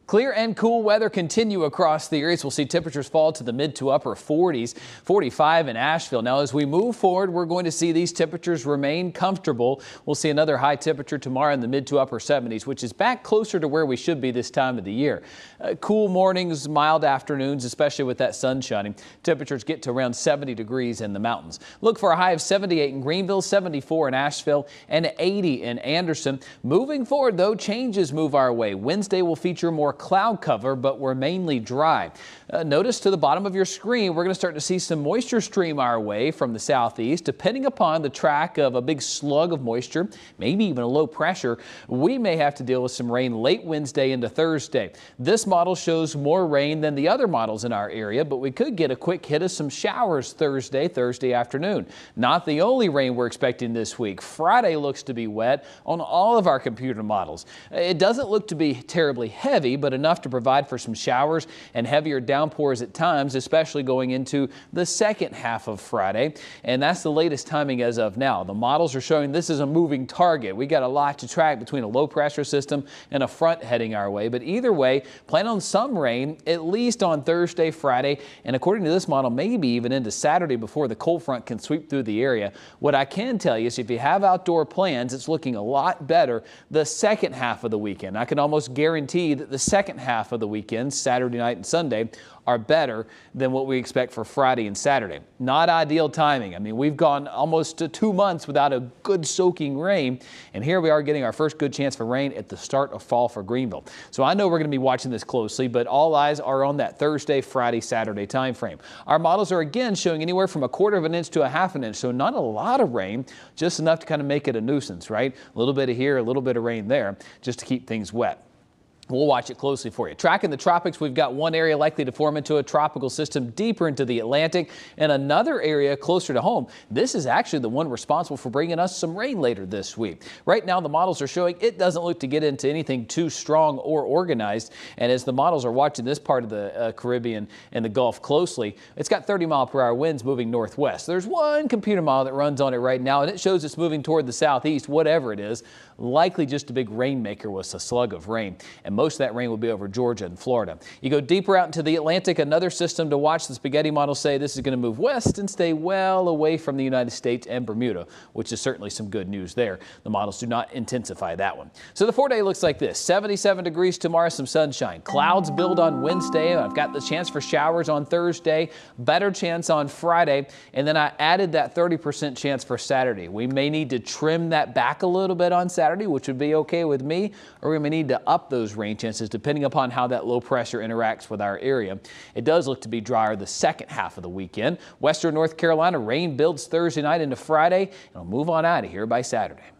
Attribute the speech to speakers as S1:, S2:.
S1: Clear and cool weather continue across the areas. We'll see temperatures fall to the mid to upper 40s, 45 in Asheville. Now, as we move forward, we're going to see these temperatures remain comfortable. We'll see another high temperature tomorrow in the mid to upper 70s, which is back closer to where we should be this time of the year. Cool mornings, mild afternoons, especially with that sun shining. Temperatures get to around 70 degrees in the mountains. Look for a high of 78 in Greenville, 74 in Asheville, and 80 in Anderson. Moving forward, though, changes move our way. Wednesday will feature more cloud cover, but we're mainly dry. Notice to the bottom of your screen, we're going to start to see some moisture stream our way from the southeast. Depending upon the track of a big slug of moisture, maybe even a low pressure, we may have to deal with some rain late Wednesday into Thursday. This model shows more rain than the other models in our area, but we could get a quick hit of some showers Thursday afternoon. Not the only rain we're expecting this week. Friday looks to be wet on all of our computer models. It doesn't look to be terribly heavy, but enough to provide for some showers and heavier downpours at times, especially going into the second half of Friday. And that's the latest timing as of now. The models are showing this is a moving target. We got a lot to track between a low pressure system and a front heading our way. But either way, plan on some rain, at least on Thursday, Friday, and according to this model, maybe even into Saturday before the cold front can sweep through the area. What I can tell you is if you have outdoor plans, it's looking a lot better the second half of the weekend. I can almost guarantee that the second half of the weekend, Saturday night and Sunday, are better than what we expect for Friday and Saturday. Not ideal timing. I mean, we've gone almost 2 months without a good soaking rain, and here we are getting our first good chance for rain at the start of fall for Greenville. So I know we're going to be watching this closely, but all eyes are on that Thursday, Friday, Saturday time frame. Our models are again showing anywhere from 1/4 of an inch to 1/2 an inch, so not a lot of rain, just enough to kind of make it a nuisance, right? A little bit of here, a little bit of rain there, just to keep things wet. We'll watch it closely for you. Tracking the tropics, we've got one area likely to form into a tropical system deeper into the Atlantic and another area closer to home. This is actually the one responsible for bringing us some rain later this week. Right now, the models are showing it doesn't look to get into anything too strong or organized. And as the models are watching this part of the Caribbean and the Gulf closely, it's got 30-mile-per-hour winds moving northwest. There's one computer model that runs on it right now, and it shows it's moving toward the southeast, whatever it is, likely just a big rainmaker with a slug of rain. And most of that rain will be over Georgia and Florida. You go deeper out into the Atlantic, another system to watch. The spaghetti models say this is going to move west and stay well away from the United States and Bermuda, which is certainly some good news there. The models do not intensify that one. So the 4-day looks like this. 77 degrees tomorrow, some sunshine. Clouds build on Wednesday. I've got the chance for showers on Thursday, better chance on Friday, and then I added that 30% chance for Saturday. We may need to trim that back a little bit on Saturday, which would be okay with me, or we may need to up those rain chances depending upon how that low pressure interacts with our area. It does look to be drier the second half of the weekend. Western North Carolina, rain builds Thursday night into Friday, and it'll move on out of here by Saturday.